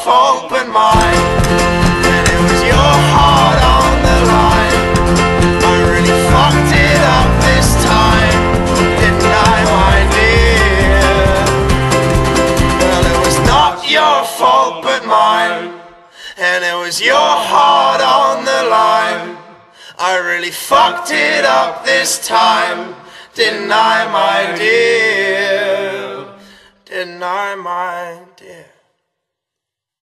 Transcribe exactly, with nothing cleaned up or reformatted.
fault but mine. And it was your heart on the line. I really fucked it up this time, didn't I, my dear? Well, it was not your fault but mine. And it was your heart on the line. I really fucked it up this time, didn't I, my dear? Didn't I, my